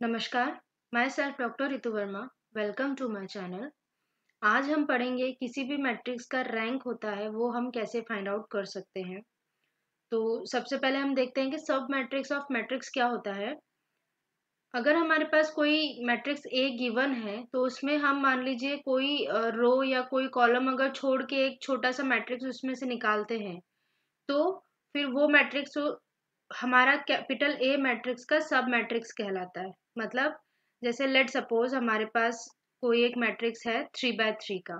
नमस्कार, myself doctor Ritu Verma. Welcome to my channel. आज हम पढ़ेंगे किसी भी मैट्रिक्स का रैंक होता है वो हम कैसे फाइंड आउट कर सकते हैं। तो सबसे पहले हम देखते हैं कि सब मैट्रिक्स ऑफ मैट्रिक्स क्या होता है। अगर हमारे पास कोई मैट्रिक्स ए गिवन है तो उसमें हम मान लीजिए कोई रो या कोई कॉलम अगर छोड़ के एक छोटा सा मैट्रिक्स उसमें से निकालते हैं तो फिर वो मैट्रिक्स हमारा कैपिटल ए मैट्रिक्स का सब मैट्रिक्स कहलाता है। मतलब जैसे लेट सपोज हमारे पास कोई एक मैट्रिक्स है 3x3 का,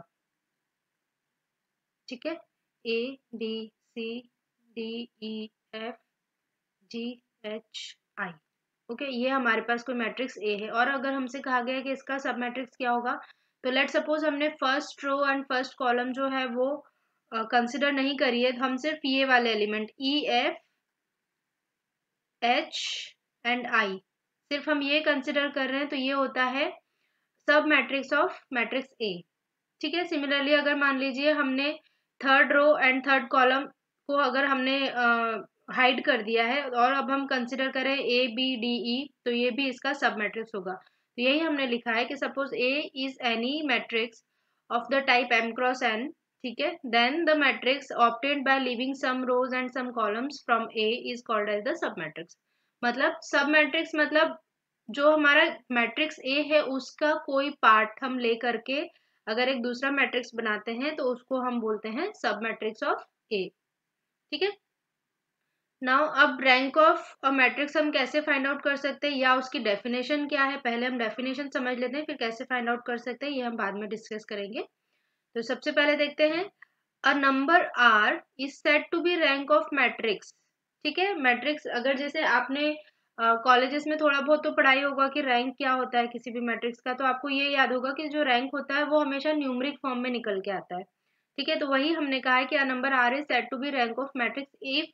ठीक है, A B C D E F G H I. Okay, ये हमारे पास कोई मैट्रिक्स ए है और अगर हमसे कहा गया है कि इसका सब मैट्रिक्स क्या होगा तो लेट सपोज हमने first row and first column जो है वो कंसिडर नहीं करी है, तो हम सिर्फ ये वाले element E F H and I सिर्फ हम ये कंसिडर कर रहे हैं तो ये होता है सब मैट्रिक्स ऑफ मैट्रिक्स ए। ठीक है, सिमिलरली अगर मान लीजिए हमने third row and third column को अगर हमने हाइड कर दिया है और अब हम कंसिडर करें ए बी डी ई तो ये भी इसका सब मैट्रिक्स होगा। तो यही हमने लिखा है कि suppose A is any matrix of the type m cross n, ठीक है, then the matrix obtained by leaving some rows and some columns from A is called as the sub matrix. मतलब सब मैट्रिक्स मतलब जो हमारा matrix A है उसका कोई part हम ले करके अगर एक दूसरा मैट्रिक्स बनाते हैं तो उसको हम बोलते हैं सब मैट्रिक्स ऑफ ए। ठीक है, नाउ अब रैंक ऑफ अ मैट्रिक्स हम कैसे फाइंड आउट कर सकते हैं या उसकी डेफिनेशन क्या है, पहले हम डेफिनेशन समझ लेते हैं, फिर कैसे फाइंड आउट कर सकते हैं ये हम बाद में डिस्कस करेंगे। तो सबसे पहले देखते हैं, a number r is said to be rank of matrix. ठीक है, मैट्रिक्स अगर जैसे आपने कॉलेजेस में थोड़ा बहुत तो पढ़ाई होगा कि रैंक क्या होता है किसी भी मैट्रिक्स का, तो आपको ये याद होगा कि जो रैंक होता है वो हमेशा न्यूमरिक फॉर्म में निकल के आता है। ठीक है, तो वही हमने कहा है कि a number r is said to be rank of matrix if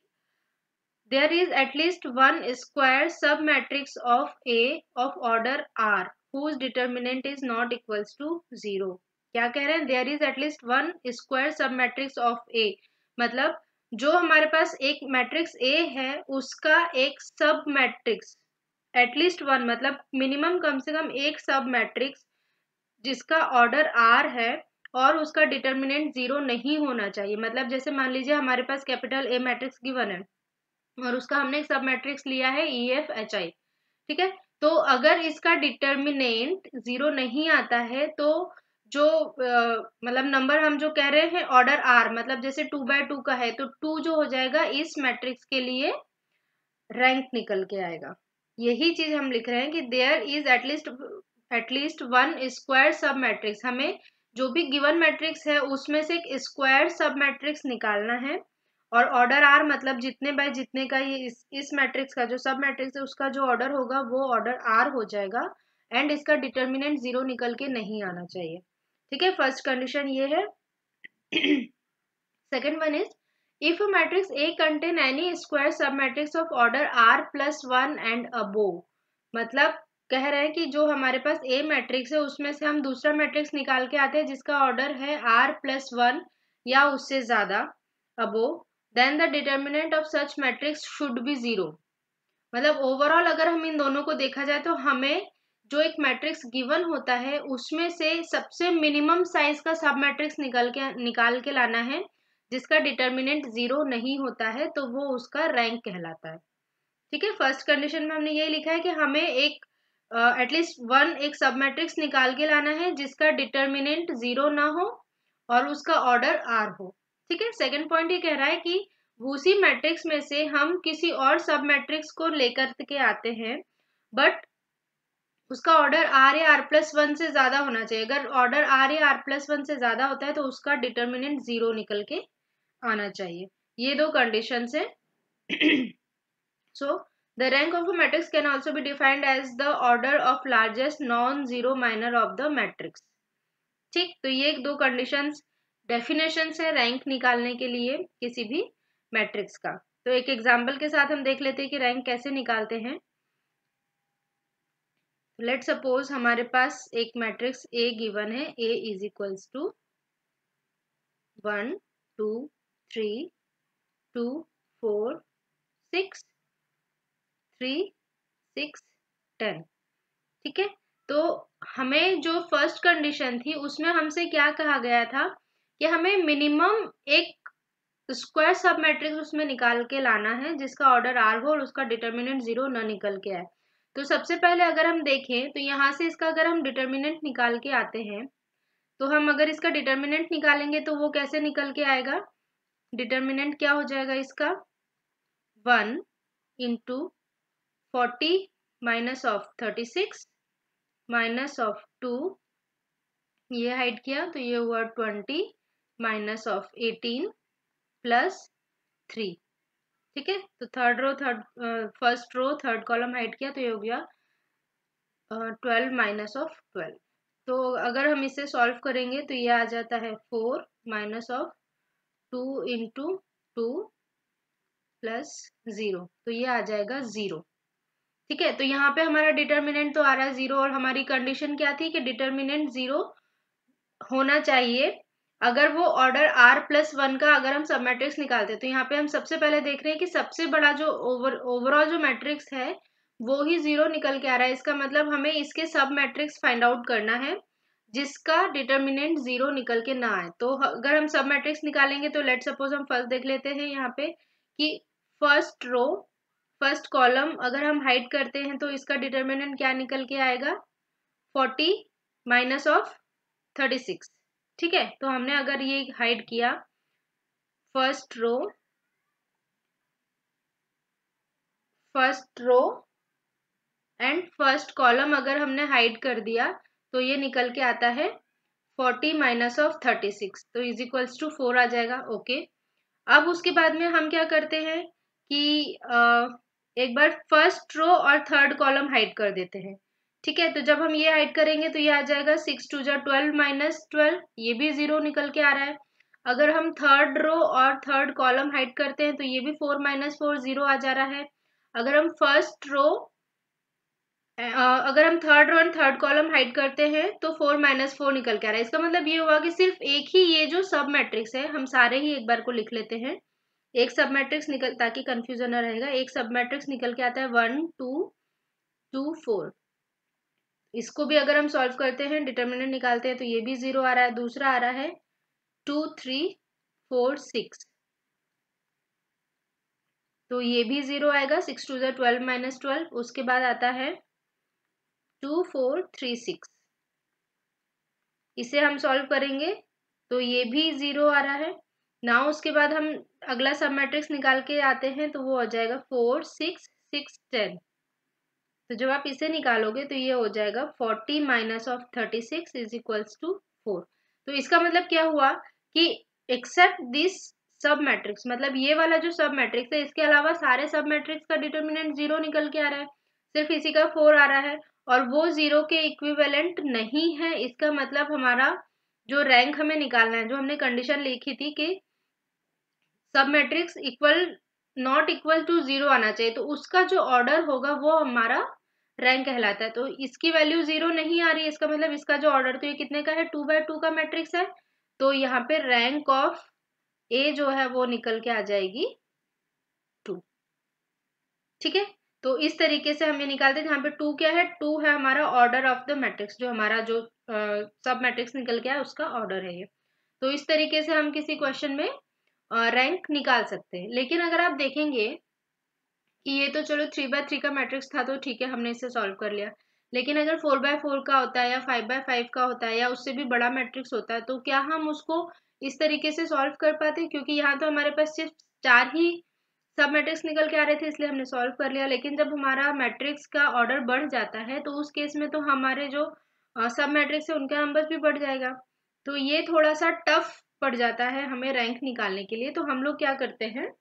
there is at least one square submatrix of A of order R whose determinant is not equals to 0। क्या कह रहे हैं, there is at least one square submatrix of A मतलब जो हमारे पास एक matrix A है उसका एक सब मैट्रिक्स एटलीस्ट वन मतलब मिनिमम कम से कम एक सब मैट्रिक्स जिसका ऑर्डर R है और उसका डिटर्मिनेंट 0 नहीं होना चाहिए। मतलब जैसे मान लीजिए हमारे पास कैपिटल ए मैट्रिक्स गिवन है और उसका हमने सब मैट्रिक्स लिया है ई एफ एच आई। ठीक है, तो अगर इसका डिटर्मिनेंट 0 नहीं आता है तो जो मतलब नंबर हम जो कह रहे हैं ऑर्डर आर मतलब जैसे 2x2 का है तो 2 जो हो जाएगा इस मैट्रिक्स के लिए रैंक निकल के आएगा। यही चीज हम लिख रहे हैं कि there is at least one square sub matrix. हमें जो भी गिवन मैट्रिक्स है उसमें से एक स्क्वायर सब मैट्रिक्स निकालना है और ऑर्डर आर मतलब जितने बाय जितने का ये इस मैट्रिक्स का जो सब मैट्रिक्स है उसका जो ऑर्डर होगा वो ऑर्डर आर हो जाएगा एंड इसका डिटर्मिनेंट 0 निकल के नहीं आना चाहिए। ठीक है, फर्स्ट कंडीशन ये है। Second one is if a matrix A contain any square submatrix of order R plus 1 and above, मतलब कह रहे हैं कि जो हमारे पास A मैट्रिक्स है उसमें से हम दूसरा मैट्रिक्स निकाल के आते हैं जिसका ऑर्डर है R plus 1 या उससे ज्यादा above, then the determinant of such matrix should be 0। मतलब ओवरऑल अगर हम इन दोनों को देखा जाए तो हमें जो एक मैट्रिक्स गिवन होता है उसमें से सबसे मिनिमम साइज का सब मैट्रिक्स निकाल के लाना है जिसका डिटर्मिनेंट 0 नहीं होता है तो वो उसका रैंक कहलाता है। ठीक है, फर्स्ट कंडीशन में हमने ये लिखा है कि हमें एक एटलीस्ट वन एक सब मैट्रिक्स निकाल के लाना है जिसका डिटर्मिनेंट 0 ना हो और उसका ऑर्डर आर हो। ठीक है, सेकंड पॉइंट ये कह रहा है कि उसी मैट्रिक्स में से हम किसी और सब मैट्रिक्स को लेकर के आते हैं बट उसका ऑर्डर आर या आर प्लस वन से ज्यादा होना चाहिए। अगर ऑर्डर आर या आर प्लस वन से ज्यादा होता है तो उसका डिटर्मिनेंट 0 निकल के आना चाहिए। ये दो कंडीशन है। So the rank of a matrix can also be defined as the order of largest non zero minor of the matrix. ठीक, तो ये दो कंडीशंस डेफिनेशन है रैंक निकालने के लिए किसी भी मैट्रिक्स का। तो एक एग्जांपल के साथ हम देख लेते हैं कि रैंक कैसे निकालते हैं। लेट सपोज हमारे पास एक मैट्रिक्स ए गिवन है, ए इज इक्वल्स टू 1 2 3 2 4 6 3 6 10। ठीक है, तो हमें जो फर्स्ट कंडीशन थी उसमें हमसे क्या कहा गया था कि हमें मिनिमम एक स्क्वायर सब मैट्रिक्स उसमें निकाल के लाना है जिसका ऑर्डर आर हो और उसका डिटर्मिनेंट 0 न निकल के आए। तो सबसे पहले अगर हम देखें तो यहाँ से इसका अगर हम डिटर्मिनेंट निकाल के आते हैं तो हम अगर इसका डिटर्मिनेंट निकालेंगे तो वो कैसे निकल के आएगा, डिटर्मिनेंट क्या हो जाएगा इसका 1 into 40 minus of 36 minus of 2, ये हाइड किया तो ये हुआ 20 माइनस ऑफ 18 प्लस 3। ठीक है, तो first row third column hide किया तो ये हो गया 12 माइनस ऑफ 12। तो अगर हम इसे सॉल्व करेंगे तो ये आ जाता है 4 माइनस ऑफ 2 इंटू 2 प्लस 0, तो ये आ जाएगा 0। ठीक है, तो यहाँ पे हमारा डिटर्मिनेंट तो आ रहा है 0 और हमारी कंडीशन क्या थी कि डिटर्मिनेंट 0 होना चाहिए अगर वो ऑर्डर r प्लस 1 का अगर हम सब मैट्रिक्स निकालते हैं। तो यहाँ पे हम सबसे पहले देख रहे हैं कि सबसे बड़ा जो ओवरऑल जो मैट्रिक्स है वो ही 0 निकल के आ रहा है। इसका मतलब हमें इसके सब मैट्रिक्स फाइंड आउट करना है जिसका डिटर्मिनेंट 0 निकल के ना आए। तो अगर हम सब मैट्रिक्स निकालेंगे तो लेट सपोज हम फर्स्ट देख लेते हैं यहाँ पे कि फर्स्ट रो फर्स्ट कॉलम अगर हम हाइड करते हैं तो इसका डिटर्मिनेंट क्या निकल के आएगा 40 माइनस ऑफ 36। ठीक है, तो हमने अगर ये हाइड किया first row and first column अगर हमने हाइड कर दिया तो ये निकल के आता है 40 माइनस ऑफ 36, तो इज इक्वल्स टू 4 आ जाएगा। ओके, अब उसके बाद में हम क्या करते हैं कि एक बार फर्स्ट रो और थर्ड कॉलम हाइड कर देते हैं। ठीक है, तो जब हम ये हाइड करेंगे तो ये आ जाएगा 6 2 12 माइनस 12, ये भी 0 निकल के आ रहा है। अगर हम थर्ड रो और थर्ड कॉलम हाइड करते हैं तो ये भी 4 माइनस 4 0 आ जा रहा है। अगर हम third row and third column hide करते हैं तो 4 माइनस 4 निकल के आ रहा है। इसका मतलब ये हुआ कि सिर्फ एक ही ये जो सब मैट्रिक्स है, हम सारे ही एक बार को लिख लेते हैं। एक सब मैट्रिक्स निकल, ताकि कंफ्यूजन न रहेगा, एक सब मैट्रिक्स निकल के आता है 1 2 2 4। इसको भी अगर हम सॉल्व करते हैं डिटर्मिनेंट निकालते हैं तो ये भी 0 आ रहा है। दूसरा आ रहा है 2 3 4 6, तो ये भी 0 आएगा। 6 2 12 माइनस 12। उसके बाद आता है 2 4 3 6, इसे हम सॉल्व करेंगे तो ये भी 0 आ रहा है ना। उसके बाद हम अगला सब मैट्रिक्स निकाल के आते हैं तो वो हो जाएगा 4 6 6 10। तो जब आप इसे निकालोगे तो ये हो जाएगा 40 minus of 36 is equals to 4। तो इसका मतलब क्या हुआ कि एक्सेप्ट दिस सब मैट्रिक्स, मतलब ये वाला जो सब मैट्रिक्स है इसके अलावा सारे सब मैट्रिक्स का डिटर्मिनेंट 0 निकल के आ रहा है, सिर्फ इसी का 4 आ रहा है और वो 0 के इक्विवेलेंट नहीं है। इसका मतलब हमारा जो रैंक हमें निकालना है, जो हमने कंडीशन लिखी थी कि sub matrix equal not equal to 0 आना चाहिए, तो उसका जो ऑर्डर होगा वो हमारा रैंक कहलाता है। तो इसकी वैल्यू 0 नहीं आ रही है, इसका मतलब इसका जो ऑर्डर, तो ये कितने का है 2 बाय 2 का मैट्रिक्स है, तो यहाँ पे रैंक ऑफ ए जो है वो निकल के आ जाएगी 2। ठीक है, तो इस तरीके से हम ये निकालते हैं। यहाँ पे 2 क्या है, 2 है हमारा ऑर्डर ऑफ द मैट्रिक्स, जो हमारा जो सब मैट्रिक्स निकल के आया उसका ऑर्डर है ये। तो इस तरीके से हम किसी क्वेश्चन में रैंक निकाल सकते हैं। लेकिन अगर आप देखेंगे कि ये तो चलो 3 बाय 3 का मैट्रिक्स था तो ठीक है, हमने इसे सॉल्व कर लिया, लेकिन अगर 4 बाय 4 का होता है या 5 बाय 5 का होता है या उससे भी बड़ा मैट्रिक्स होता है तो क्या हम उसको इस तरीके से सॉल्व कर पाते? क्योंकि यहाँ तो हमारे पास सिर्फ 4 ही सब मैट्रिक्स निकल के आ रहे थे इसलिए हमने सॉल्व कर लिया। लेकिन जब हमारा मैट्रिक्स का ऑर्डर बढ़ जाता है तो उस केस में तो हमारे जो सब मैट्रिक्स है उनका नंबर भी बढ़ जाएगा, तो ये थोड़ा सा टफ पड़ जाता है हमें रैंक निकालने के लिए। तो हम लोग क्या करते हैं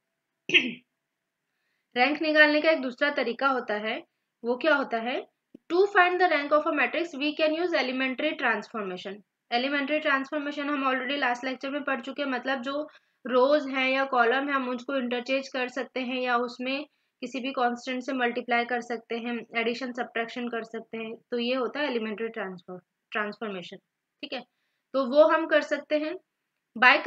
रैंक निकालने का एक दूसरा तरीका होता है, वो क्या होता है, to find the rank of a matrix we can use elementary transformation. Elementary transformation हम ऑलरेडी लास्ट लेक्चर में पढ़ चुके हैं, मतलब जो रोज हैं या कॉलम है हम उसको इंटरचेंज कर सकते हैं या उसमें किसी भी कांस्टेंट से मल्टीप्लाई कर सकते हैं, एडिशन सब्ट्रैक्शन कर सकते हैं, तो ये होता है एलिमेंट्री ट्रांसफॉर्मेशन। ठीक है, तो वो हम कर सकते हैं by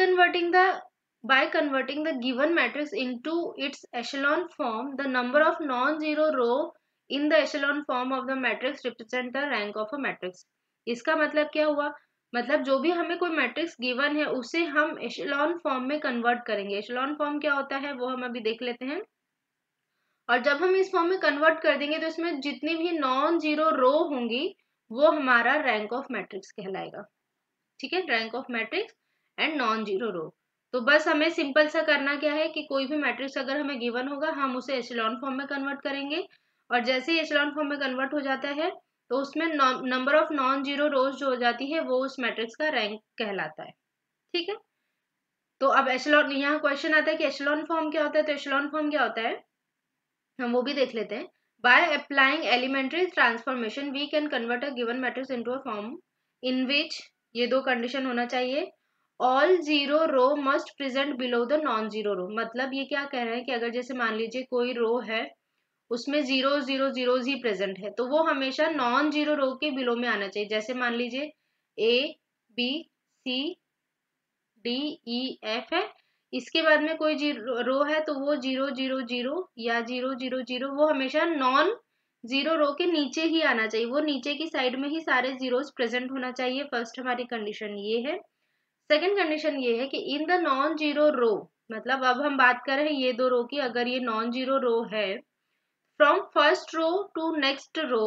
converting the given matrix into its echelon form. The number of non-zero row in the echelon form of the matrix represent the rank of a matrix. इसका मतलब क्या हुआ, मतलब जो भी हमें कोई मैट्रिक्स गिवन है उसे हम एशेलॉन फॉर्म में कन्वर्ट करेंगे। एशेलॉन फॉर्म क्या होता है वो हम अभी देख लेते हैं। और जब हम इस फॉर्म में कन्वर्ट कर देंगे तो इसमें जितनी भी नॉन जीरो रो होंगी वो हमारा रैंक ऑफ मैट्रिक्स कहलाएगा। ठीक है, rank of matrix and non zero row. तो बस हमें सिंपल सा करना क्या है कि कोई भी मैट्रिक्स अगर हमें गिवन होगा हम उसे एशेलॉन फॉर्म में कन्वर्ट करेंगे, और जैसे ही एशेलॉन फॉर्म में कन्वर्ट हो जाता है तो उसमें number of non zero rows जो हो जाती है वो उस मैट्रिक्स का रैंक कहलाता है। ठीक है, तो अब एशेलॉन, यहाँ क्वेश्चन आता है कि एशेलॉन फॉर्म क्या होता है। तो एशेलॉन फॉर्म क्या होता है हम वो भी देख लेते हैं। By applying elementary transformation we can convert a given matrix into a form in which, ये दो कंडीशन होना चाहिए, all zero row must present below the non zero row. मतलब ये क्या कह रहे हैं कि अगर जैसे मान लीजिए कोई रो है उसमें जीरो जीरो जीरोज ही प्रेजेंट है तो वो हमेशा नॉन जीरो रो के बिलो में आना चाहिए। जैसे मान लीजिए A B C D E F है, इसके बाद में कोई रो है तो वो जीरो जीरो जीरो या जीरो जीरो जीरो वो हमेशा नॉन जीरो रो के नीचे ही आना चाहिए, वो नीचे की साइड में ही सारे जीरोस प्रेजेंट होना चाहिए। फर्स्ट हमारी कंडीशन ये है। सेकंड कंडीशन ये है कि in the non zero row, मतलब अब हम बात कर रहे हैं ये दो रो की, अगर ये नॉन जीरो रो है, from first row to next row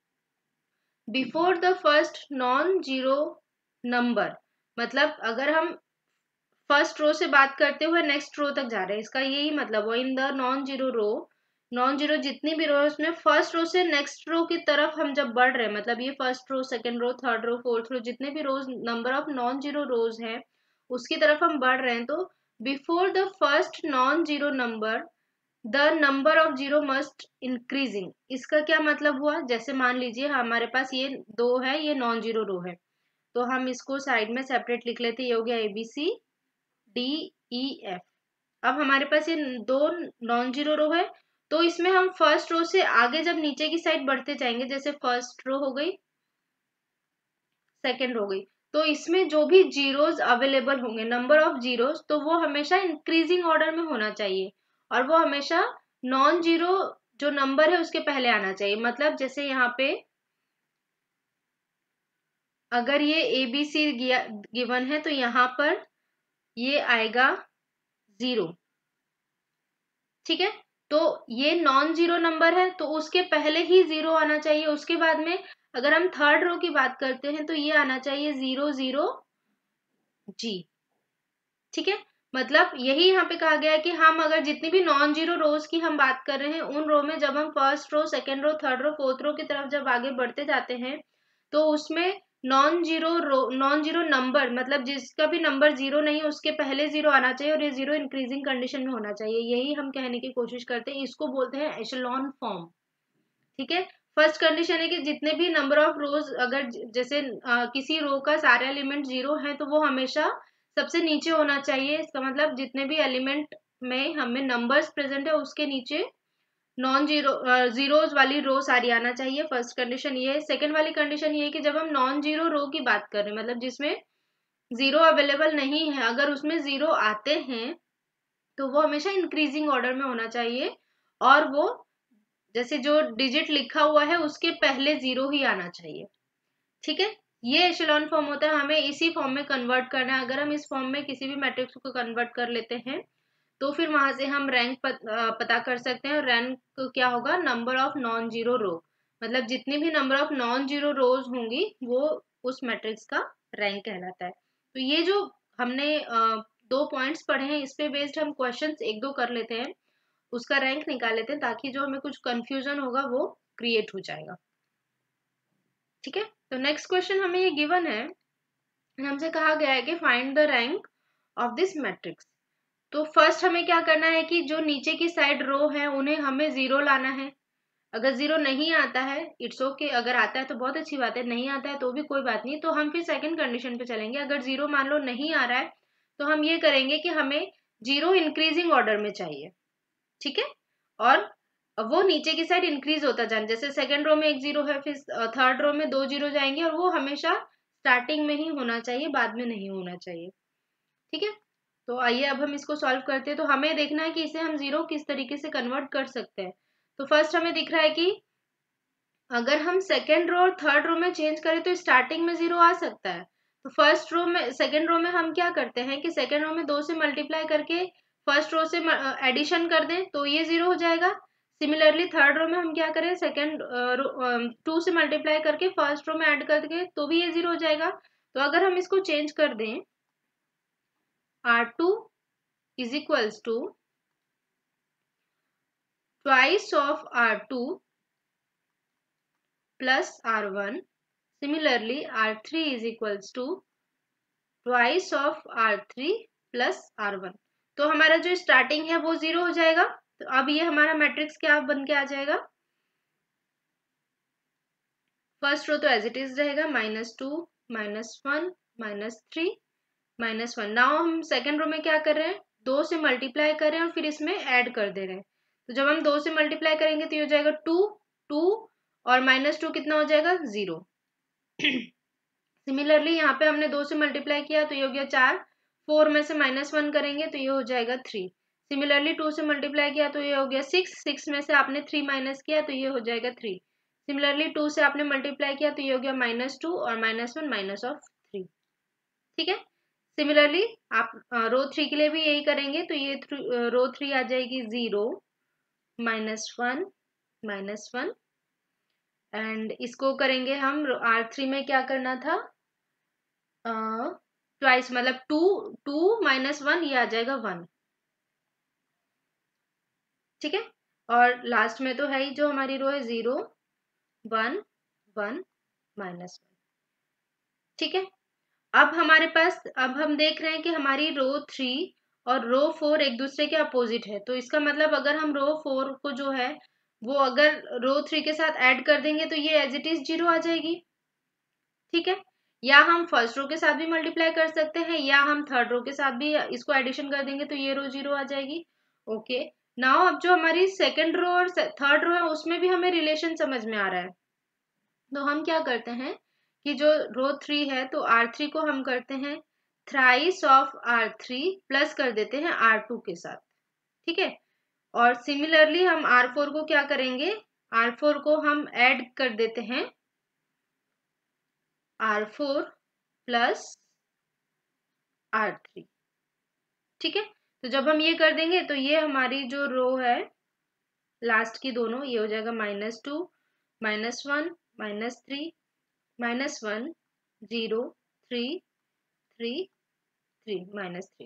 before the first non zero number, मतलब अगर हम फर्स्ट रो से बात करते हुए नेक्स्ट रो तक जा रहे हैं, इसका यही मतलब है in the non zero row, non zero जितनी भी रो है उसमें फर्स्ट रो से नेक्स्ट रो की तरफ हम जब बढ़ रहे हैं, मतलब ये first row second row third row fourth row जितने भी rows number of non zero rows हैं उसकी तरफ हम बढ़ रहे हैं, तो before the first non zero number the number of zero must increasing. इसका क्या मतलब हुआ, जैसे मान लीजिए हमारे पास ये दो है, ये नॉन जीरो रो है, तो हम इसको साइड में सेपरेट लिख लेते हैं, ये हो गया एबीसी डी ई एफ। अब हमारे पास ये दो नॉन जीरो रो है, तो इसमें हम फर्स्ट रो से आगे जब नीचे की साइड बढ़ते जाएंगे, जैसे फर्स्ट रो हो गई सेकंड हो गई, तो इसमें जो भी जीरोस अवेलेबल होंगे नंबर ऑफ जीरोस, तो वो हमेशा इंक्रीजिंग ऑर्डर में होना चाहिए और वो हमेशा नॉन जीरो जो नंबर है उसके पहले आना चाहिए। मतलब जैसे यहाँ पे अगर ये ए बी सी गिवन है तो यहाँ पर ये आएगा जीरो। ठीक है, तो ये नॉन जीरो नंबर है तो उसके पहले ही जीरो आना चाहिए। उसके बाद में अगर हम थर्ड रो की बात करते हैं तो ये आना चाहिए जीरो जीरो जी। ठीक है, मतलब यही यहाँ पे कहा गया है कि हम अगर जितनी भी नॉन जीरो रोज की हम बात कर रहे हैं उन रो में जब हम first row second row third row fourth row की तरफ जब आगे बढ़ते जाते हैं तो उसमें नॉन जीरो नंबर, मतलब जिसका भी नंबर जीरो नहीं है उसके पहले जीरो आना चाहिए और ये जीरो इंक्रीजिंग कंडीशन में होना चाहिए। यही हम कहने की कोशिश करते हैं, इसको बोलते हैं एशेलॉन फॉर्म। ठीक है, फर्स्ट कंडीशन है कि जितने भी नंबर ऑफ रोज अगर जैसे किसी रो का सारे एलिमेंट जीरो है तो वो हमेशा सबसे नीचे होना चाहिए। इसका मतलब जितने भी एलिमेंट में हमें नंबर्स प्रेजेंट है उसके नीचे नॉन जीरो जीरोज वाली रो सारी आना चाहिए। फर्स्ट कंडीशन ये है। सेकंड वाली कंडीशन ये है कि जब हम नॉन जीरो रो की बात कर रहे हैं, मतलब जिसमें जीरो अवेलेबल नहीं है, अगर उसमें जीरो आते हैं तो वो हमेशा इंक्रीजिंग ऑर्डर में होना चाहिए और वो जैसे जो डिजिट लिखा हुआ है उसके पहले जीरो ही आना चाहिए। ठीक है, ये एशेलॉन फॉर्म होता है, हमें इसी फॉर्म में कन्वर्ट करना है। अगर हम इस फॉर्म में किसी भी मैट्रिक्स को कन्वर्ट कर लेते हैं तो फिर वहां से हम रैंक पता कर सकते हैं। और रैंक क्या होगा, number of non zero row, मतलब जितनी भी number of non zero rows होंगी वो उस मैट्रिक्स का रैंक कहलाता है। तो ये जो हमने दो पॉइंट्स पढ़े हैं इस पे बेस्ड हम क्वेश्चंस एक दो कर लेते हैं, उसका रैंक निकाल लेते हैं ताकि जो हमें कुछ कंफ्यूजन होगा वो क्रिएट हो जाएगा। ठीक है, तो नेक्स्ट क्वेश्चन हमें ये गिवन है, हमसे कहा गया है कि find the rank of this matrix. तो फर्स्ट हमें क्या करना है कि जो नीचे की साइड रो है उन्हें हमें जीरो लाना है। अगर जीरो नहीं आता है इट्स ओके, अगर आता है तो बहुत अच्छी बात है, नहीं आता है तो भी कोई बात नहीं। तो हम फिर सेकंड कंडीशन पे चलेंगे। अगर जीरो मान लो नहीं आ रहा है तो हम ये करेंगे कि हमें जीरो इंक्रीजिंग ऑर्डर में चाहिए। ठीक है, और वो नीचे की साइड इंक्रीज होता जाए, जैसे सेकंड रो में एक जीरो है फिर थर्ड रो में दो जीरो जाएंगे और वो हमेशा स्टार्टिंग में ही होना चाहिए, बाद में नहीं होना चाहिए। ठीक है, तो आइए अब हम इसको सॉल्व करते हैं। तो हमें देखना है कि इसे हम जीरो किस तरीके से कन्वर्ट कर सकते हैं। तो फर्स्ट हमें दिख रहा है कि अगर हम सेकेंड रो और थर्ड रो में चेंज करें तो स्टार्टिंग में 0 आ सकता है। तो फर्स्ट रो में, सेकेंड रो में हम क्या करते हैं कि सेकेंड रो में 2 से मल्टीप्लाई करके फर्स्ट रो से एडिशन कर दें तो ये 0 हो जाएगा। सिमिलरली थर्ड रो में हम क्या करें, सेकेंड 2 से मल्टीप्लाई करके फर्स्ट रो में ऐड करके तो भी ये 0 हो जाएगा। तो अगर हम इसको चेंज कर दें, R2 is equals to twice of R2 plus R1. Similarly, R3 is equals to twice of R3 plus R1. तो हमारा जो स्टार्टिंग है वो 0 हो जाएगा। तो अब ये हमारा मैट्रिक्स क्या बन के आ जाएगा, फर्स्ट रो तो एज इट इज रहेगा, -2 -1 -3 -1। नाउ हम सेकेंड रो में क्या कर रहे हैं, 2 से मल्टीप्लाई कर रहे हैं और फिर इसमें ऐड कर दे रहे हैं। तो जब हम 2 से मल्टीप्लाई करेंगे तो ये हो जाएगा 2 2 और -2 कितना हो जाएगा, 0। सिमिलरली यहाँ पे हमने 2 से मल्टीप्लाई किया तो ये हो गया 4, 4 में से -1 करेंगे तो ये हो जाएगा 3। सिमिलरली 2 से मल्टीप्लाई किया तो ये हो गया 6, 6 में से आपने 3 माइनस किया तो ये हो जाएगा 3। सिमिलरली 2 से आपने मल्टीप्लाई किया तो ये हो गया -2 और -1 माइनस ऑफ 3। ठीक है। सिमिलरली आप रो 3 के लिए भी यही करेंगे तो ये रो 3 आ जाएगी 0 -1 -1। एंड इसको करेंगे हम R3 में, क्या करना था, ट्वाइस मतलब 2 2 -1 ये आ जाएगा 1। ठीक है। और लास्ट में तो है ही जो हमारी रो है 0 1 1 -1। ठीक है। अब हमारे पास, अब हम देख रहे हैं कि हमारी रो 3 और रो 4 एक दूसरे के अपोजिट है। तो इसका मतलब अगर हम रो 4 को जो है वो अगर रो 3 के साथ ऐड कर देंगे तो ये एज इट इज 0 आ जाएगी। ठीक है। या हम फर्स्ट रो के साथ भी मल्टीप्लाई कर सकते हैं या हम थर्ड रो के साथ भी इसको एडिशन कर देंगे तो ये रो 0 आ जाएगी। ओके। नाउ अब जो हमारी सेकंड रो और थर्ड रो है उसमें भी हमें रिलेशन समझ में आ रहा है। तो हम क्या करते हैं कि जो रो 3 है तो R3 को हम करते हैं थ्राइस ऑफ R3 प्लस कर देते हैं R2 के साथ। ठीक है। और सिमिलरली हम R4 को क्या करेंगे, R4 को हम ऐड कर देते हैं R4 प्लस R3। ठीक है। तो जब हम ये कर देंगे तो ये हमारी जो रो है लास्ट की दोनों, ये हो जाएगा -2 -1 -3 -1 0 3 3 3 -3।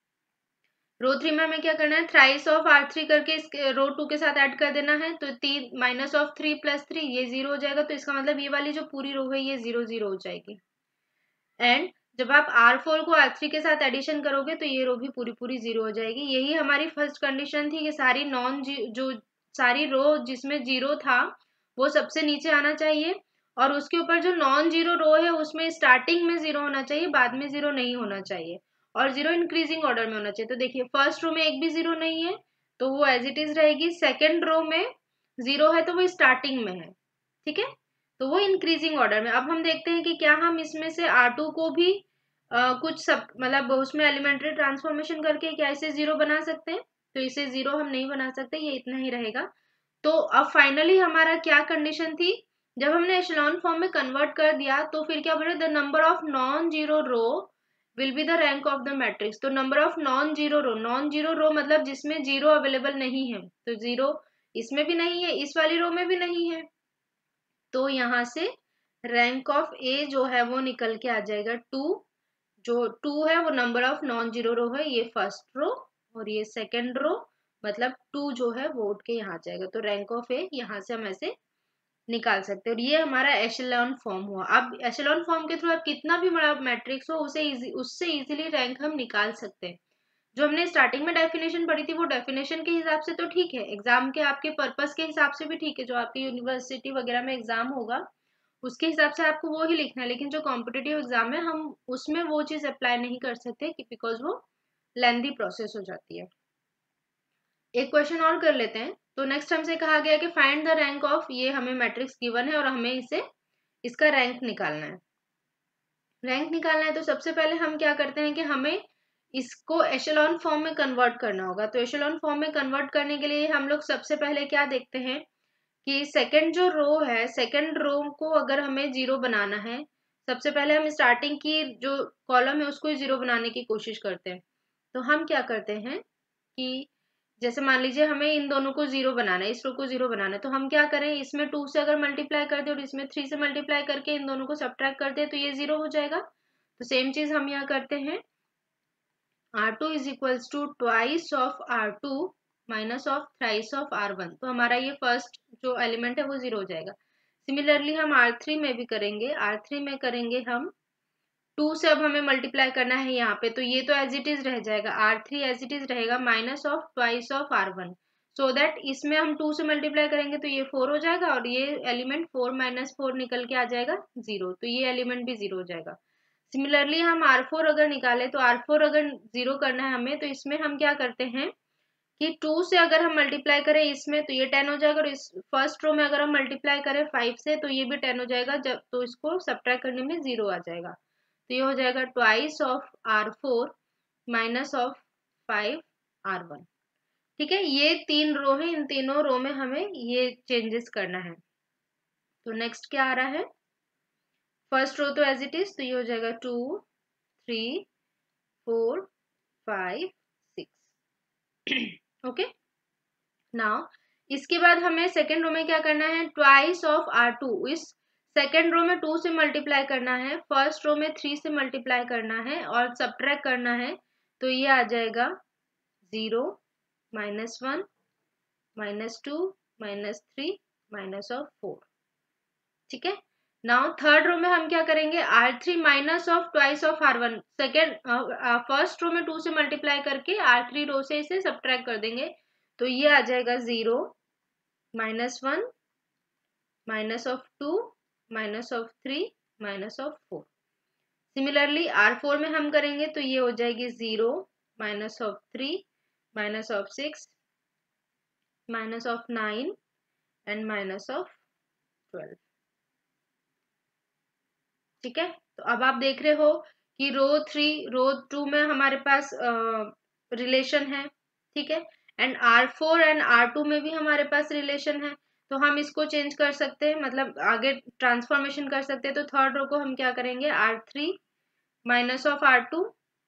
रो 3 में हमें क्या करना है, थ्राइस ऑफ R3 करके इसके रो 2 के साथ ऐड कर देना है। तो -3 + 3 ये 0 हो जाएगा। तो इसका मतलब ये वाली जो पूरी रो है ये 0 0 हो जाएगी। एंड जब आप R4 को R3 के साथ एडिशन करोगे तो ये रो भी पूरी पूरी 0 हो जाएगी। यही हमारी फर्स्ट कंडीशन थी कि सारी सारी रो जिसमें 0 था वो सबसे नीचे आना चाहिए और उसके ऊपर जो नॉन जीरो रो है उसमें स्टार्टिंग में 0 होना चाहिए, बाद में 0 नहीं होना चाहिए और 0 इंक्रीजिंग ऑर्डर में होना चाहिए। तो देखिए फर्स्ट रो में एक भी 0 नहीं है तो वो एज इट इज रहेगी। सेकेंड रो में 0 है तो वो स्टार्टिंग में है। ठीक है। तो वो इंक्रीजिंग ऑर्डर में। अब हम देखते हैं कि क्या हम इसमें से R2 को भी कुछ सब मतलब उसमें एलिमेंट्री ट्रांसफॉर्मेशन करके क्या इसे 0 बना सकते हैं। तो इसे 0 हम नहीं बना सकते, ये इतना ही रहेगा। तो अब फाइनली हमारा क्या कंडीशन थी, जब हमने एशेलॉन फॉर्म में कन्वर्ट कर दिया तो फिर क्या बोले, the number of non zero row will be the rank of the matrix. तो number of non zero row मतलब जिसमें 0 अवेलेबल नहीं है। तो 0 इसमें भी नहीं है, इस वाली रो में भी नहीं है। तो यहाँ से रैंक ऑफ ए जो है वो निकल के आ जाएगा 2। जो 2 है वो number of non zero row है, ये फर्स्ट रो और ये सेकेंड रो, मतलब 2 जो है वो उठ के यहाँ जाएगा। तो रैंक ऑफ ए यहाँ से हम ऐसे निकाल सकते हैं और ये हमारा एशेलॉन फॉर्म हुआ। अब एशेलॉन फॉर्म के थ्रू आप कितना भी बड़ा मैट्रिक्स हो उससे इजीली रैंक हम निकाल सकते हैं। जो हमने स्टार्टिंग में डेफिनेशन पढ़ी थी वो डेफिनेशन के हिसाब से तो ठीक है, एग्जाम के आपके पर्पस के हिसाब से भी ठीक है, जो आपके यूनिवर्सिटी वगैरह में एग्जाम होगा उसके हिसाब से आपको वो ही लिखना है। लेकिन जो कॉम्पिटिटिव एग्जाम है हम उसमें वो चीज अप्लाई नहीं कर सकते बिकॉज वो लेंदी प्रोसेस हो जाती है। एक क्वेश्चन और कर लेते हैं। तो नेक्स्ट हमसे कहा गया कि फाइंड द रैंक ऑफ, ये हमें मैट्रिक्स गिवन है और हमें इसका रैंक निकालना है। रैंक निकालना है तो सबसे पहले हम क्या करते हैं कि हमें इसको एशेलॉन फॉर्म में कन्वर्ट करना होगा। तो एशेलॉन फॉर्म में कन्वर्ट करने के लिए हम लोग सबसे पहले क्या देखते हैं कि सेकंड जो रो है, सेकंड रो को अगर हमें जीरो बनाना है, सबसे पहले हम स्टार्टिंग की जो कॉलम है उसको जीरो बनाने की कोशिश करते हैं। तो हम क्या करते हैं कि जैसे मान लीजिए हमें इन दोनों को जीरो बनाना है, इस रो को जीरो बनाना है, तो हम क्या करें, इसमें 2 से अगर मल्टीप्लाई कर दे और इसमें 3 से मल्टीप्लाई करके इन दोनों को सब्ट्रैक्ट कर दे तो ये जीरो हो जाएगा। तो सेम चीज हम यहाँ करते हैं, R2 is equals to twice of R2 minus of thrice of R1। तो हमारा ये फर्स्ट जो एलिमेंट है वो जीरो हो जाएगा। सिमिलरली हम R3 में भी करेंगे, R3 में करेंगे हम 2 से, अब हमें मल्टीप्लाई करना है यहाँ पे, तो ये तो एज इट इज रह जाएगा, R3 एज इट इज रहेगा minus of twice of R1, so that इसमें हम 2 से मल्टीप्लाई करेंगे तो ये 4 हो जाएगा और ये एलिमेंट 4 माइनस 4 निकल के आ जाएगा 0, तो ये एलिमेंट भी 0 हो जाएगा। सिमिलरली हम R4 अगर निकाले तो R4 अगर 0 करना है हमें, तो इसमें हम क्या करते हैं कि 2 से अगर हम मल्टीप्लाई करें इसमें तो ये 10 हो जाएगा, और इस फर्स्ट रो में अगर हम मल्टीप्लाई करें 5 से तो ये भी 10 हो जाएगा, जब तो इसको सब्ट्रैक्ट करने में 0 आ जाएगा। तो ये हो जाएगा twice of R4 minus of 5R1। ठीक है, ये 3 रो है, इन तीनों रो में हमें ये चेंजेस करना है। तो नेक्स्ट क्या आ रहा है, फर्स्ट रो तो एज इट इज, तो ये हो जाएगा 2 3 4 5 6। ओके, नाउ इसके बाद हमें सेकेंड रो में क्या करना है, ट्वाइस ऑफ R2, इस सेकेंड रो में 2 से मल्टीप्लाई करना है, फर्स्ट रो में 3 से मल्टीप्लाई करना है और सब्ट्रैक्ट करना है, तो ये आ जाएगा 0 minus 1 minus 2 minus 3 minus of 4। ठीक है, नाउ थर्ड रो में हम क्या करेंगे, R3 minus of twice of R1, second first row में 2 से मल्टीप्लाई करके R3 रो से इसे सब्ट्रैक्ट कर देंगे, तो ये आ जाएगा 0 minus 1 minus of 2 minus of 3 minus of 4। Similarly R4 में हम करेंगे तो ये हो जाएगी 0 minus of 3 minus of 6 minus of 9 and minus of 12। ठीक है, तो अब आप देख रहे हो कि रो 3 रो 2 में हमारे पास रिलेशन है। ठीक है, एंड R4 एंड R2 में भी हमारे पास रिलेशन है, तो हम इसको चेंज कर सकते हैं, मतलब आगे ट्रांसफॉर्मेशन कर सकते हैं। तो थर्ड रो को हम क्या करेंगे, R3 minus of R2,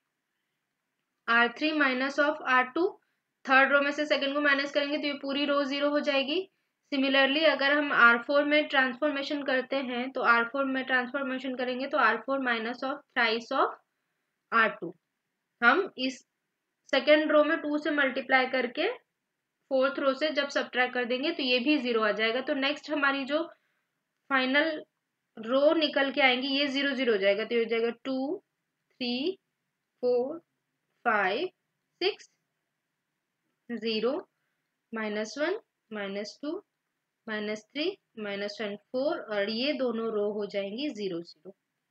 R3 minus of R2, third row में से सेकंड को माइनस करेंगे तो ये पूरी रो 0 हो जाएगी। सिमिलरली अगर हम R4 में ट्रांसफॉर्मेशन करते हैं, तो R4 में ट्रांसफॉर्मेशन करेंगे तो R4 minus of thrice of R2, हम इस सेकेंड रो में 2 से मल्टीप्लाई करके फोर्थ रो से जब सब्ट्रैक्ट कर देंगे तो ये भी 0 आ जाएगा। तो नेक्स्ट हमारी जो फाइनल रो निकल के आएंगी ये 0 0 हो जाएगा, तो ये हो जाएगा 2 3 4 5 6 0 माइनस 1 माइनस 2 माइनस 3 माइनस 4, और ये दोनों रो हो जाएंगी 0 0।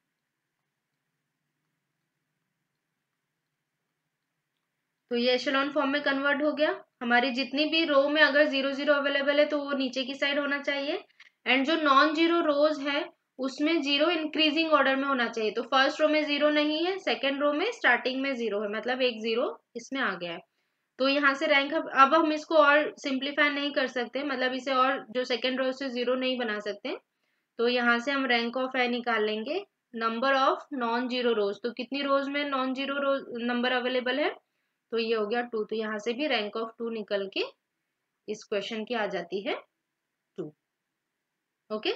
तो ये एशेलॉन फॉर्म में कन्वर्ट हो गया। हमारी जितनी भी रो में अगर 0 0 अवेलेबल है तो वो नीचे की साइड होना चाहिए, एंड जो नॉन जीरो रोज है उसमें 0 इंक्रीजिंग ऑर्डर में होना चाहिए। तो फर्स्ट रो में 0 नहीं है, सेकेंड रो में स्टार्टिंग में 0 है, मतलब एक 0 इसमें आ गया है। तो यहाँ से रैंक, अब हम इसको और सिंप्लीफाई नहीं कर सकते, मतलब इसे और जो सेकेंड रो से 0 नहीं बना सकते, तो यहाँ से हम रैंक ऑफ ए निकाल लेंगे, number of non zero rows. तो कितनी रोज में non zero rows number available है, तो ये हो गया 2, तो यहाँ से भी रैंक ऑफ 2 निकल के इस क्वेश्चन की आ जाती है 2। Okay,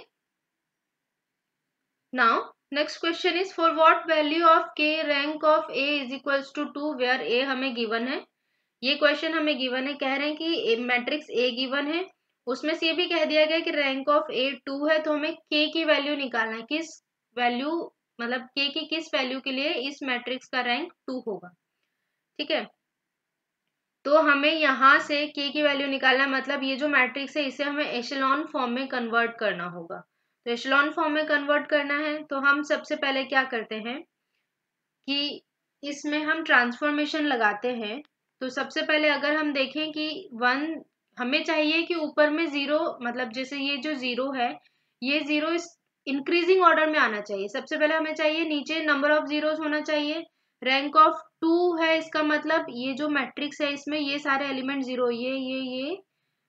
now next question is for what value of k rank of a is equals to 2 where a हमें गिवन है। ये क्वेश्चन हमें गिवन है, कह रहे हैं कि मैट्रिक्स A गिवन है, उसमें से ये भी कह दिया गया कि रैंक ऑफ A 2 है, तो हमें k की वैल्यू निकालना है, किस वैल्यू, मतलब k की किस वैल्यू के लिए इस मैट्रिक्स का रैंक 2 होगा। ठीक है, तो हमें यहाँ से k की वैल्यू निकालना है, मतलब ये जो मैट्रिक्स है इसे हमें एशेलॉन फॉर्म में कन्वर्ट करना होगा। तो एशेलॉन फॉर्म में कन्वर्ट करना है तो हम सबसे पहले क्या करते हैं कि इसमें हम ट्रांसफॉर्मेशन लगाते हैं। तो सबसे पहले अगर हम देखें कि 1 हमें चाहिए कि ऊपर में 0, मतलब जैसे ये जो 0 है ये 0 इस इंक्रीजिंग ऑर्डर में आना चाहिए। सबसे पहले हमें चाहिए नीचे नंबर ऑफ जीरोस होना चाहिए, रैंक ऑफ 2 है, इसका मतलब ये जो मैट्रिक्स है इसमें ये सारे एलिमेंट 0, ये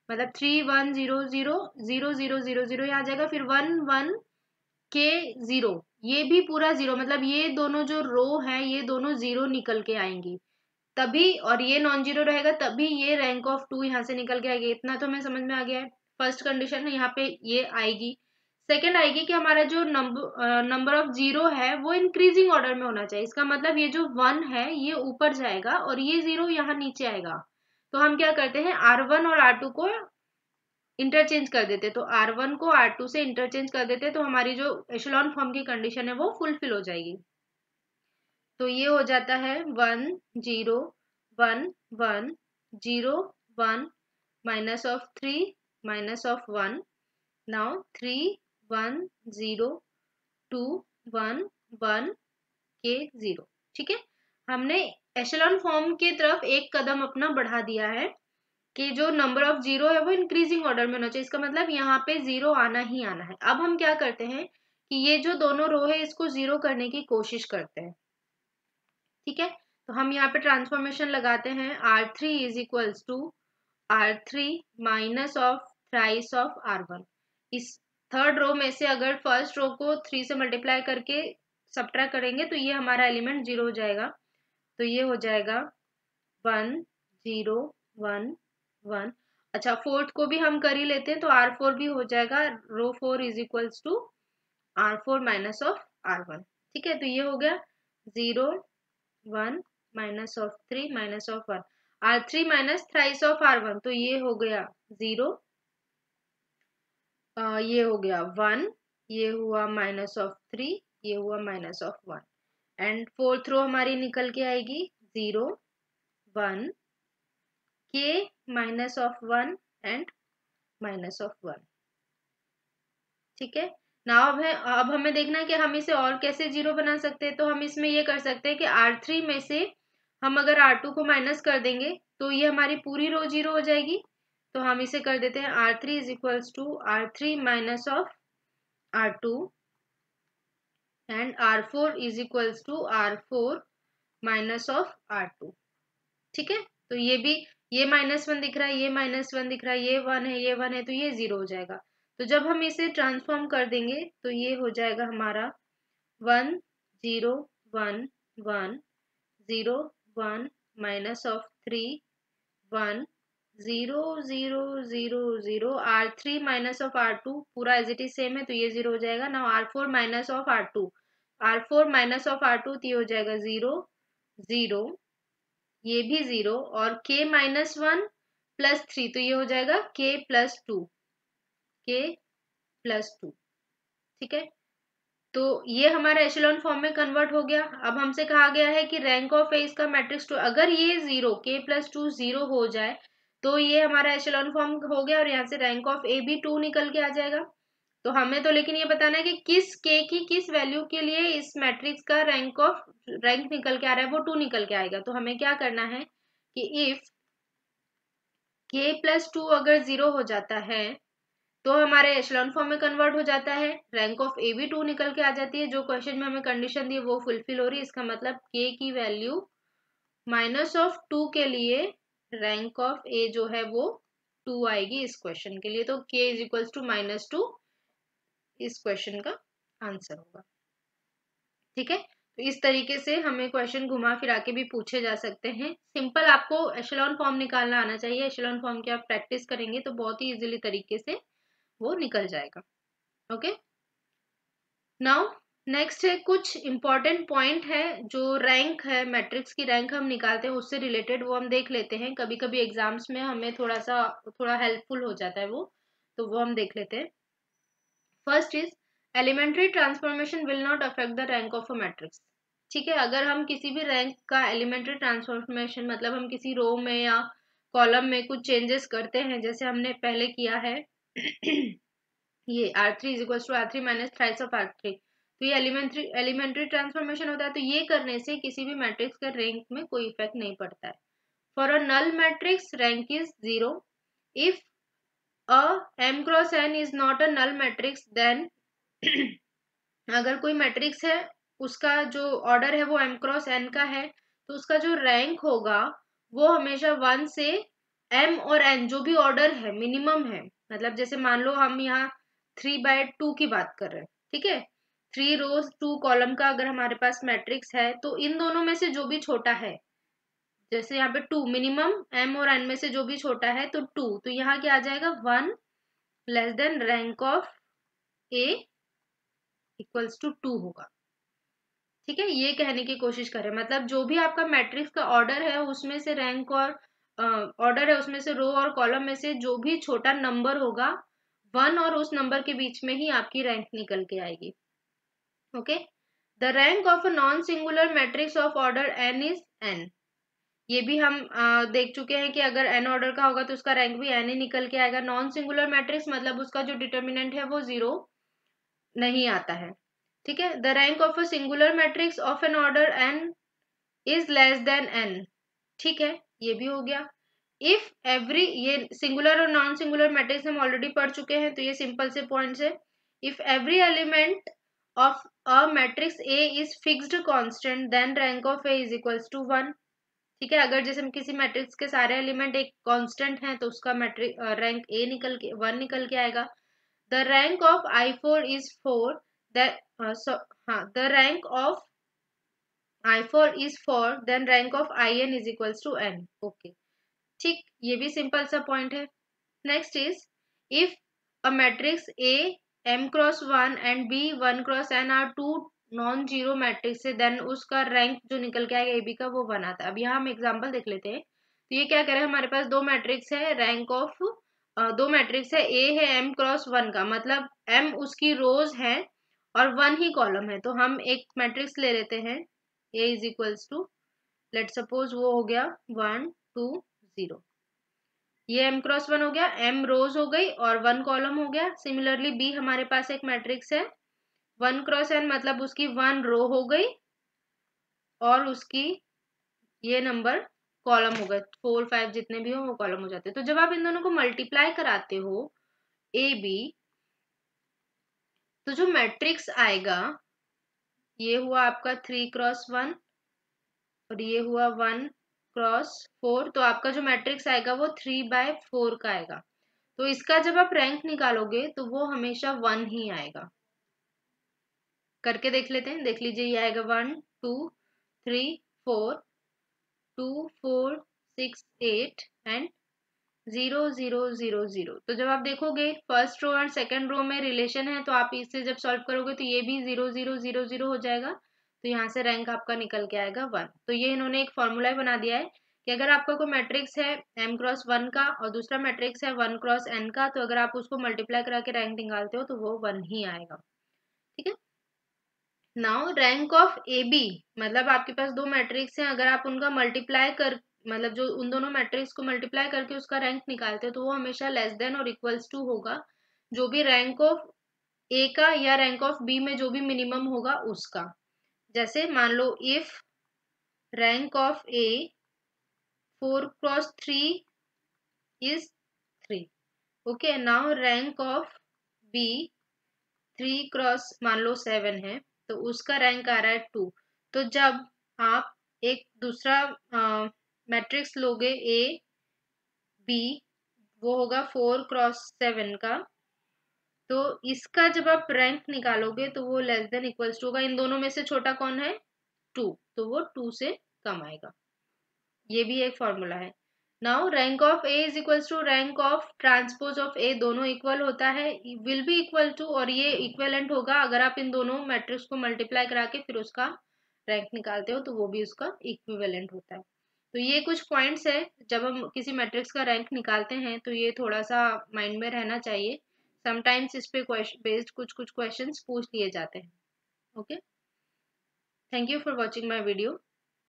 मतलब 3 1 0 0 0 0 0 0 यहाँ आ जाएगा, फिर 1 1 के 0, ये भी पूरा 0, मतलब ये दोनों जो रो है ये दोनों 0 निकल के आएंगी तभी, और ये नॉन जीरो रहेगा तभी ये रैंक ऑफ 2 यहाँ से निकल के आएगी। इतना तो हमें समझ में आ गया है। फर्स्ट कंडीशन यहाँ पे ये आएगी। सेकंड आएगी कि हमारा जो नंबर ऑफ जीरो है वो इंक्रीजिंग ऑर्डर में होना चाहिए। इसका मतलब ये जो 1 है ये ऊपर जाएगा और ये 0 यहाँ नीचे आएगा। तो हम क्या करते हैं, R1 और R2 को इंटरचेंज कर देते, तो R1 को R2 से इंटरचेंज कर देते, तो हमारी जो एशेलॉन फॉर्म की कंडीशन है वो फुलफिल हो जाएगी। तो ये हो जाता है 1 0 1 1 0 1 minus of 3 minus of 1, now 3 1 0 2 1 1 के 0। ठीक है, हमने एशेलॉन फॉर्म की तरफ एक कदम अपना बढ़ा दिया है कि जो नंबर ऑफ जीरो है वो इंक्रीजिंग ऑर्डर में होना चाहिए। इसका मतलब यहाँ पे 0 आना ही आना है। अब हम क्या करते हैं कि ये जो दोनों रो है इसको 0 करने की कोशिश करते हैं। ठीक है, तो हम यहाँ पे ट्रांसफॉर्मेशन लगाते हैं, R3 is equals to R3 minus of thrice of R1। इस थर्ड रो में से अगर फर्स्ट रो को 3 से मल्टीप्लाई करके सब्ट्रैक्ट करेंगे तो ये हमारा एलिमेंट 0 हो जाएगा। तो ये हो जाएगा 1 0 1 1। अच्छा, फोर्थ को भी हम कर ही लेते हैं, तो R4 भी हो जाएगा, row 4 is equals to R4 minus of R1। ठीक है, तो ये हो गया 0 1 minus of 3 minus of 1, R3 minus thrice of R1, तो ये हो गया 0, ये हो गया 1, ये हुआ माइनस ऑफ 3, ये हुआ minus of 1, and fourth row हमारी निकल के आएगी 0 1 के minus of 1 and minus of 1। ठीक है, नाउ अब हमें देखना है कि हम इसे और कैसे 0 बना सकते हैं। तो हम इसमें ये कर सकते हैं कि R3 में से हम अगर R2 को माइनस कर देंगे तो ये हमारी पूरी रो 0 हो जाएगी। तो हम इसे कर देते हैं R3 is equals to R3 minus of R2 and R4 is equals to R4 minus of R2। ठीक है, तो ये भी, ये -1 दिख रहा है, ये -1 दिख रहा है, ये 1 है, ये 1 है, तो ये 0 हो जाएगा। तो जब हम इसे ट्रांसफॉर्म कर देंगे तो ये हो जाएगा हमारा 1 0 1 1 0 1 minus of 3 1 0 0 0 0, R3 minus of R2 पूरा एज इट इज सेम है, तो ये 0 हो जाएगा ना। R4 minus of R2, R4 minus of R2, तो ये हो जाएगा 0 0, ये भी 0, और k -1 प्लस 3, तो ये हो जाएगा k प्लस 2, k प्लस 2। ठीक है, तो ये हमारा एशेलॉन फॉर्म में कन्वर्ट हो गया। अब हमसे कहा गया है कि रैंक ऑफ ए इसका मैट्रिक्स 2, अगर ये 0 k प्लस 2 0 हो जाए तो ये हमारा एशेलॉन फॉर्म हो गया, और यहाँ से रैंक ऑफ ए भी 2 निकल के आ जाएगा। तो हमें तो लेकिन ये बताना है कि किस k की किस वैल्यू के लिए इस मैट्रिक्स का रैंक निकल के आ रहा है, वो 2 निकल के आएगा। तो हमें क्या करना है कि इफ k प्लस 2 अगर 0 हो जाता है तो हमारे एशेलॉन फॉर्म में कन्वर्ट हो जाता है, रैंक ऑफ ए भी 2 निकल के आ जाती है। जो क्वेश्चन में हमें कंडीशन दी वो फुलफिल हो रही है। इसका मतलब k की वैल्यू -2 के लिए रैंक ऑफ ए जो है वो 2 आएगी इस क्वेश्चन के लिए। तो k इज इक्वल्स टू -2 इस क्वेश्चन का आंसर होगा। ठीक है, तो इस तरीके से हमें क्वेश्चन घुमा फिरा के भी पूछे जा सकते हैं। सिंपल आपको एशेलॉन फॉर्म निकालना आना चाहिए। एशेलॉन फॉर्म की आप प्रैक्टिस करेंगे तो बहुत ही इजीली तरीके से वो निकल जाएगा। ओके, नाउ नेक्स्ट है कुछ इंपॉर्टेंट पॉइंट है जो रैंक है, मैट्रिक्स की रैंक हम निकालते हैं उससे रिलेटेड, वो हम देख लेते हैं। कभी कभी एग्जाम्स में हमें थोड़ा हेल्पफुल हो जाता है वो, तो वो हम देख लेते हैं। First is elementary transformation will not affect the rank of a matrix. ठीक है, अगर हम किसी भी रैंक का एलिमेंट्री ट्रांसफॉर्मेशन मतलब हम किसी रो में या कॉलम में कुछ चेंजेस करते हैं, जैसे हमने पहले किया है ये R3 is equal to R3 minus thrice of R3, तो ये एलिमेंट्री ट्रांसफॉर्मेशन होता है। तो ये करने से किसी भी मैट्रिक्स के रैंक में कोई इफेक्ट नहीं पड़ता है। For a null matrix rank is 0। If a m cross n is not a null matrix then अगर कोई मैट्रिक्स है उसका जो ऑर्डर है वो m क्रॉस n का है, तो उसका जो रैंक होगा वो हमेशा 1 से m और n जो भी ऑर्डर है मिनिमम है, मतलब जैसे मान लो हम यहाँ 3/2 की बात कर रहे हैं, ठीक है, 3 रोज 2 कॉलम का अगर हमारे पास मैट्रिक्स है तो इन दोनों में से जो भी छोटा है, जैसे यहाँ पे 2 मिनिमम m और n में से जो भी छोटा है तो 2, तो यहाँ क्या आ जाएगा 1 less than rank of a equals to 2 होगा। ठीक है, ये कहने की कोशिश करें, मतलब जो भी आपका मैट्रिक्स का ऑर्डर है उसमें से रैंक और ऑर्डर है उसमें से रो और कॉलम में से जो भी छोटा नंबर होगा 1 और उस नंबर के बीच में ही आपकी रैंक निकल के आएगी। Okay, the rank of a non singular matrix of order n is n। ये भी हम देख चुके हैं कि अगर n ऑर्डर का होगा तो उसका रैंक भी n ही निकल के आएगा। नॉन सिंगुलर मैट्रिक्स मतलब उसका जो डिटर्मिनेंट है वो 0 नहीं आता है। ठीक है, the rank of a singular matrix of n order n is less than n। ठीक है, ये भी हो गया। इफ एवरी, ये सिंगुलर और नॉन सिंगुलर मैट्रिक्स हम ऑलरेडी पढ़ चुके हैं तो ये सिंपल से पॉइंट्स है। If every element of a matrix A is fixed constant then rank of A is equals to 1। ठीक है, अगर जैसे हम किसी मैट्रिक्स के सारे एलिमेंट एक कांस्टेंट हैं तो उसका मैट्रिक रैंक ए निकल के 1 निकल के आएगा। The rank of I4 is 4, the rank of I4 is 4, then rank of In is equals to n। Okay, ठीक, ये भी सिंपल सा पॉइंट है। Next is if a matrix A m cross 1 and B 1 cross n are two non zero matrix है, then उसका rank जो निकल के आएगा AB का वो 1 आता है। अब यहाँ हम एग्जांपल देख लेते हैं। तो ये क्या करें, हमारे पास दो मैट्रिक्स है, रैंक ऑफ दो मैट्रिक्स है, A है m क्रॉस 1 का, मतलब m उसकी रोज है और 1 ही कॉलम है। तो हम एक मैट्रिक्स ले लेते हैं A is equals to, let suppose वो हो गया 1 2 0। ये m क्रॉस 1 हो गया, m रोज हो गई और 1 कॉलम हो गया। सिमिलरली B हमारे पास एक मैट्रिक्स है 1 क्रॉस n, मतलब उसकी 1 रो हो गई और उसकी ये नंबर कॉलम हो गए, 4 5 जितने भी हो वो कॉलम हो जाते हैं। तो जब आप इन दोनों को मल्टीप्लाई कराते हो ए बी, तो जो मैट्रिक्स आएगा ये हुआ आपका 3 क्रॉस 1 और ये हुआ 1 क्रॉस 4, तो आपका जो मैट्रिक्स आएगा वो 3/4 का आएगा। तो इसका जब आप रैंक निकालोगे तो वो हमेशा 1 ही आएगा। करके देख लेते हैं, देख लीजिए, ये आएगा 1 2 3 4 2 4 6 8 एंड 0 0 0 0। तो जब आप देखोगे फर्स्ट रो और सेकंड रो में रिलेशन है, तो आप इससे जब सॉल्व करोगे तो ये भी 0 0 0 0 हो जाएगा। तो यहाँ से रैंक आपका निकल के आएगा 1। तो ये इन्होंने एक फॉर्मूला बना दिया है कि अगर आपका कोई मैट्रिक्स है m क्रॉस 1 का और दूसरा मैट्रिक्स है 1 क्रॉस n का, तो अगर आप उसको मल्टीप्लाई करा के रैंक निकालते हो तो वो 1 ही आएगा। ठीक है, now rank of A B, मतलब आपके पास दो मैट्रिक्स हैं, अगर आप उनका मल्टीप्लाई कर, मतलब जो उन दोनों मैट्रिक्स को मल्टीप्लाई करके उसका रैंक निकालते हो तो वो हमेशा लेस देन और इक्वल्स टू होगा जो भी रैंक ऑफ ए का या रैंक ऑफ बी में जो भी मिनिमम होगा उसका। जैसे मान लो if rank of A 4 cross 3 is 3, okay, now rank of B 3 cross मान लो 7 है तो उसका रैंक आ रहा है 2। तो जब आप एक दूसरा मैट्रिक्स लोगे ए बी, वो होगा 4 क्रॉस 7 का, तो इसका जब आप रैंक निकालोगे तो वो लेस देन इक्वल्स टू होगा। इन दोनों में से छोटा कौन है 2, तो वो 2 से कम आएगा। ये भी एक फॉर्मूला है। Now rank of A is equals to rank of transpose of A, दोनों इक्वल होता है, विल बी इक्वल टू, और ये इक्विवेलेंट होगा अगर आप इन दोनों मैट्रिक्स को मल्टीप्लाई करा के फिर उसका रैंक निकालते हो तो वो भी उसका इक्विवेलेंट होता है। तो ये कुछ पॉइंट्स है, जब हम किसी मैट्रिक्स का रैंक निकालते हैं तो ये थोड़ा सा माइंड में रहना चाहिए। समटाइम्स इस पे बेस्ड कुछ कुछ क्वेश्चंस पूछ लिए जाते हैं। Okay, thank you for watching my video.